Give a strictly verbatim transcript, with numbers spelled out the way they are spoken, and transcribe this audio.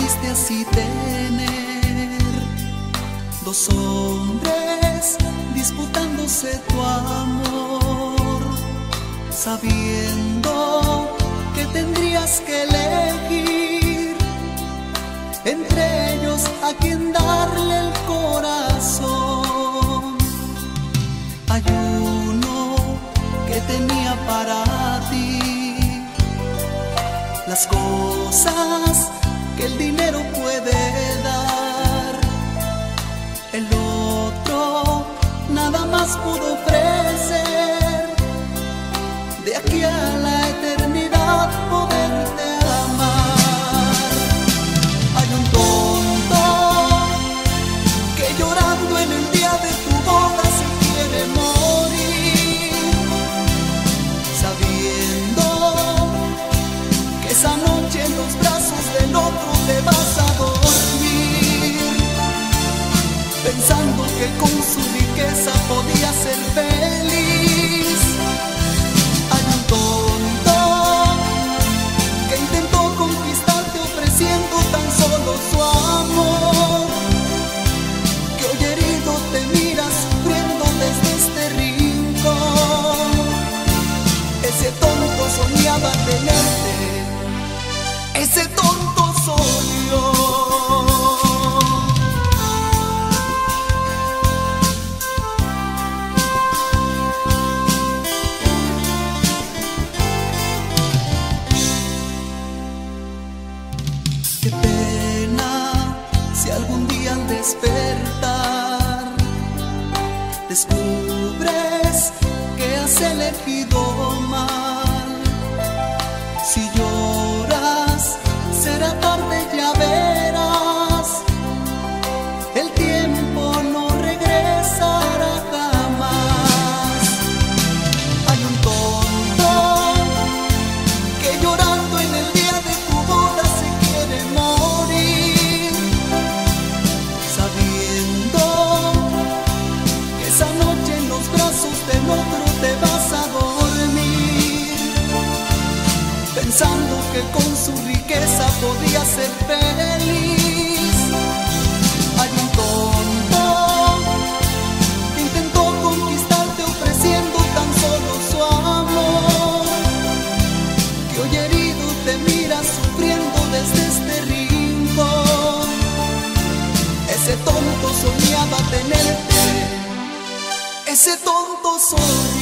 pudiste así tener dos hombres disputándose tu amor, sabiendo que tendrías que elegir entre ellos a quien darle el corazón. Hay uno que tenía para ti las cosas que el dinero puede dar, el otro nada más pudo ofrecer de aquí a la eternidad poderte amar. Hay un tonto que llorando en el día de tu boda se quiere morir, sabiendo que esa noche en los brazos del otro te vas a dormir, pensando que con su riqueza podía ser feliz. Hay un tonto que intentó conquistarte ofreciendo tan solo su amor, que hoy herido te mira sufriendo desde este rincón. Ese tonto soñaba tenerte, ese tonto soy yo. Qué pena si algún día al despertar descubres que has elegido mal. Si lloras será tarde, ya verás, el tiempo no regresará jamás. Hay un tonto que llorando en el día de tu boda se quiere morir, sabiendo que esa noche en los brazos del otro te vas a dormir, pensando que con su riqueza podía ser feliz. Hay un tonto que intentó conquistarte ofreciendo tan solo su amor, que hoy herido te mira sufriendo desde este rincón. Ese tonto soñaba tenerte, ese tonto soy